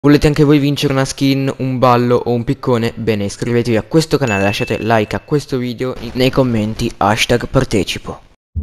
Volete anche voi vincere una skin, un ballo o un piccone? Bene, iscrivetevi a questo canale, lasciate like a questo video nei commenti, hashtag partecipo.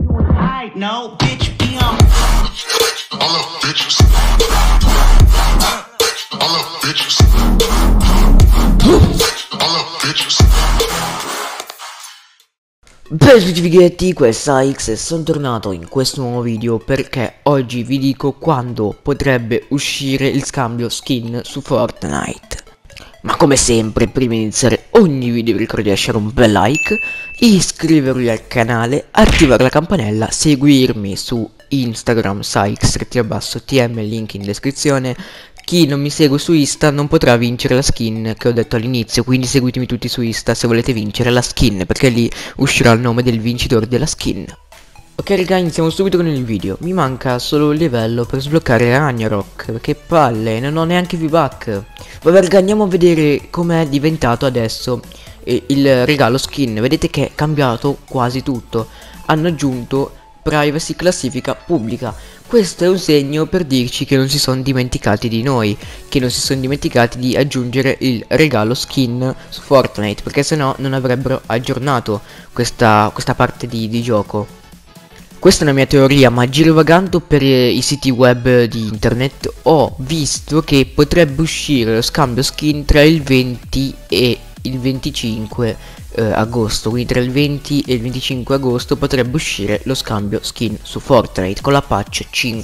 Beh, tutti fighetti, questa è X e sono tornato in questo nuovo video perché oggi vi dico quando potrebbe uscire il scambio skin su Fortnite. Ma come sempre, prima di iniziare ogni video vi ricordo di lasciare un bel like, iscrivervi al canale, attivare la campanella, seguirmi su Instagram, SAIX_TM, link in descrizione. Chi non mi segue su Insta non potrà vincere la skin che ho detto all'inizio, quindi seguitemi tutti su Insta se volete vincere la skin, perché lì uscirà il nome del vincitore della skin. Ok raga, iniziamo subito con il video. Mi manca solo il livello per sbloccare Ragnarok, che palle, non ho neanche V-Buck. Vabbè raga, andiamo a vedere com'è diventato adesso il regalo skin. Vedete che è cambiato quasi tutto. Hanno aggiunto privacy classifica pubblica. Questo è un segno per dirci che non si sono dimenticati di noi, che non si sono dimenticati di aggiungere il regalo skin su Fortnite, perché sennò non avrebbero aggiornato questa parte di gioco. Questa è una mia teoria, ma girovagando per i siti web di internet ho visto che potrebbe uscire lo scambio skin tra il 20 e il 25 agosto, quindi tra il 20 e il 25 agosto potrebbe uscire lo scambio skin su Fortnite con la patch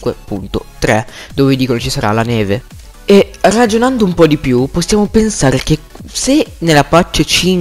5.3, dove dicono ci sarà la neve. E ragionando un po' di più possiamo pensare che se nella patch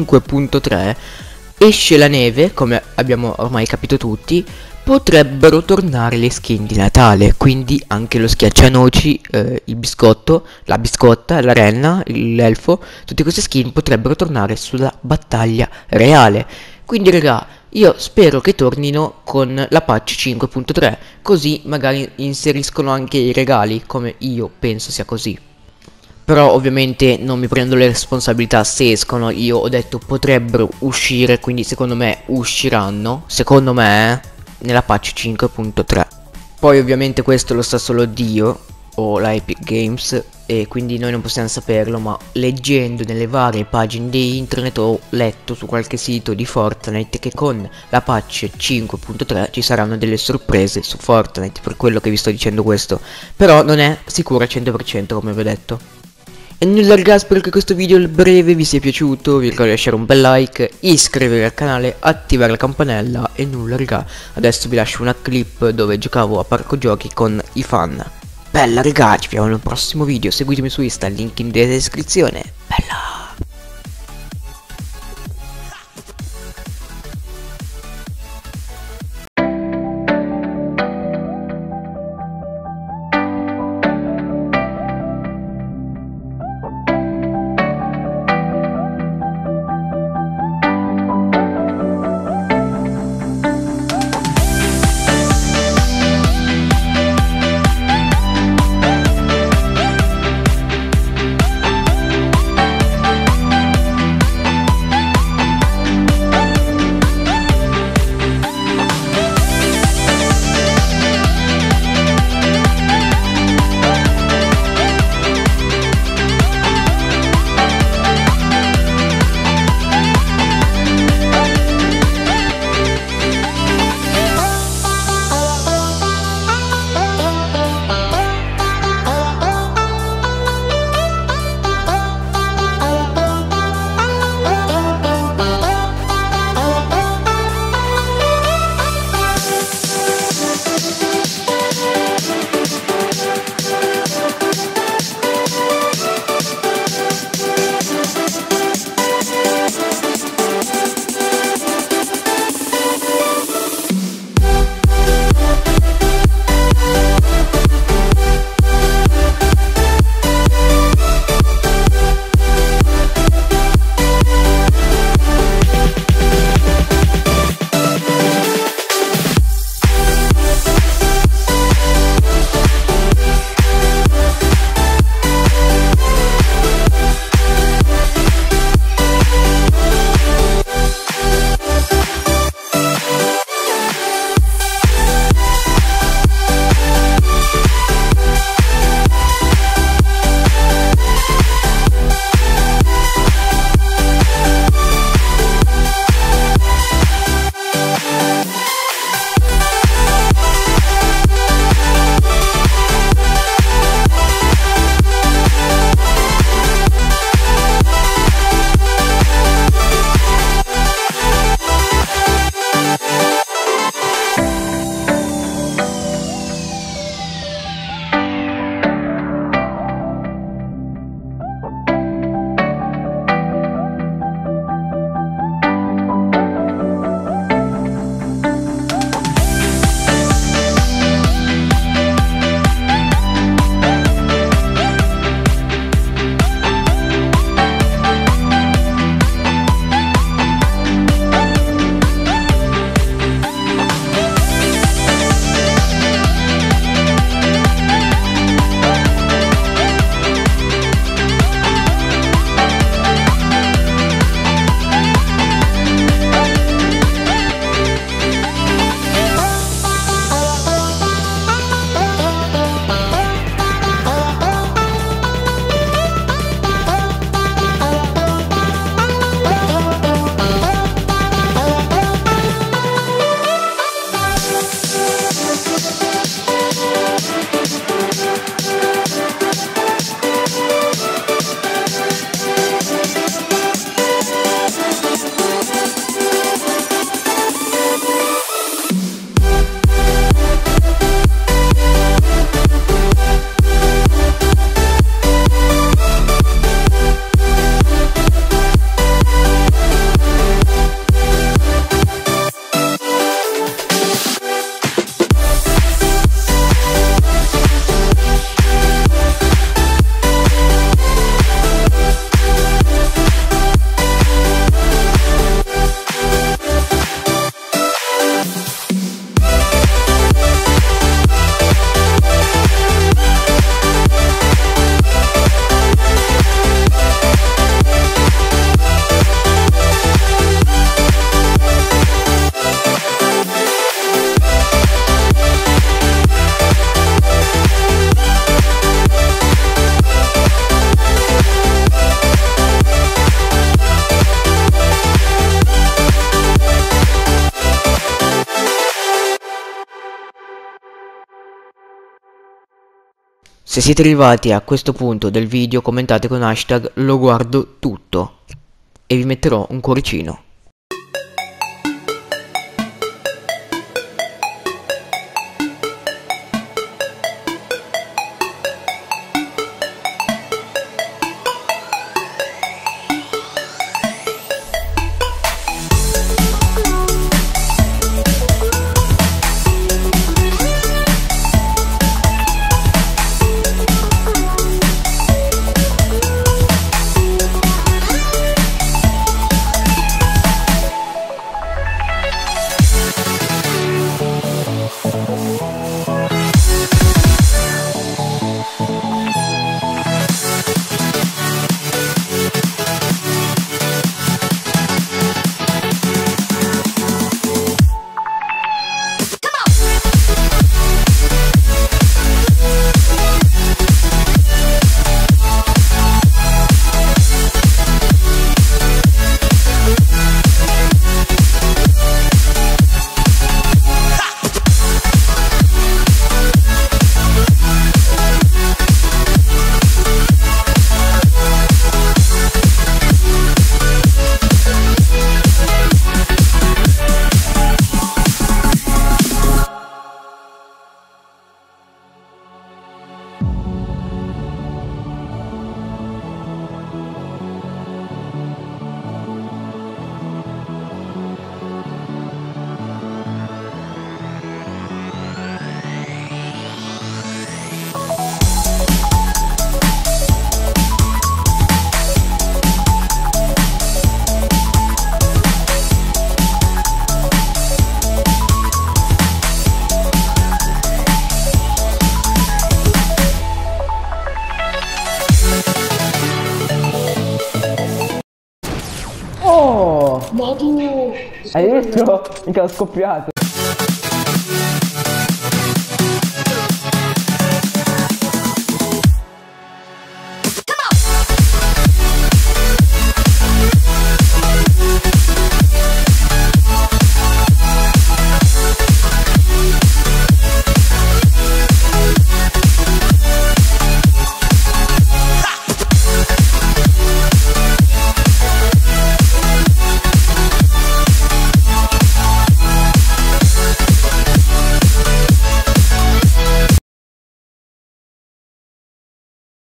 5.3 esce la neve, come abbiamo ormai capito tutti, potrebbero tornare le skin di Natale, quindi anche lo schiaccianoci, il biscotto, la biscotta, la renna, l'elfo, tutte queste skin potrebbero tornare sulla battaglia reale. Quindi raga, io spero che tornino con la patch 5.3, così magari inseriscono anche i regali, come io penso sia così. Però ovviamente non mi prendo le responsabilità se escono, io ho detto potrebbero uscire, quindi secondo me usciranno, secondo me nella patch 5.3. Poi ovviamente questo lo sa solo Dio o la Epic Games e quindi noi non possiamo saperlo, ma leggendo nelle varie pagine di internet ho letto su qualche sito di Fortnite che con la patch 5.3 ci saranno delle sorprese su Fortnite, per quello che vi sto dicendo questo, però non è sicuro al 100% come vi ho detto. E nulla raga, spero che questo video breve vi sia piaciuto, vi ricordo di lasciare un bel like, iscrivervi al canale, attivare la campanella e nulla raga, adesso vi lascio una clip dove giocavo a parco giochi con i fan. Bella raga, ci vediamo nel prossimo video, seguitemi su Insta, link in descrizione, bella! Se siete arrivati a questo punto del video, commentate con hashtag lo guardo tutto e vi metterò un cuoricino. Oh! Ma tu... Hai visto? Mica ho scoppiato.